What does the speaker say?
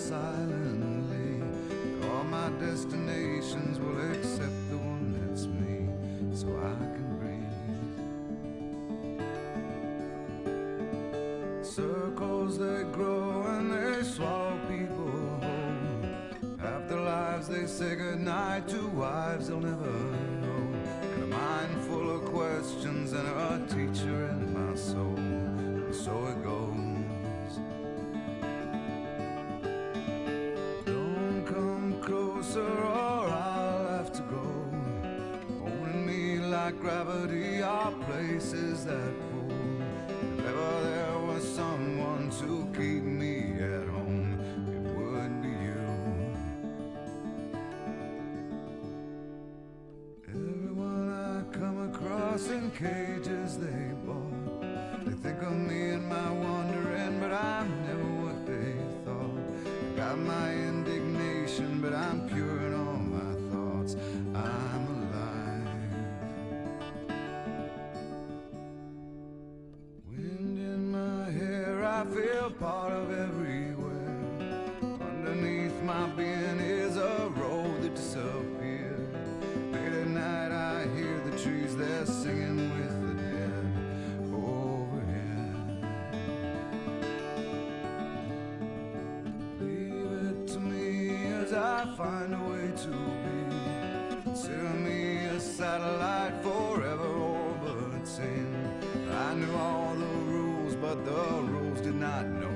silently. All my destinations will accept the one that's me, so I can breathe. Circles they grow and they swallow people whole. Half their lives they say goodnight to wives they'll never know. And a mind full of questions and a teacher in my soul. And so it goes. Don't come closer or I'll have to go. Holding me like gravity are places that pull. If ever there was someone to keep me at home, it would be you. Everyone I come across in cages they bought, they think of me and my wandering, but I'm never what they thought. I got my indignation, but I'm pure in all my thoughts. I'm alive. Wind in my hair, I feel part of everywhere. Underneath my being is a road that disappeared. Late at night I hear the trees, they're singing with the dead overhead. Leave it to me as I find a way to be. Consider me a satellite forever orbiting. I knew all the rules, but the rules did not know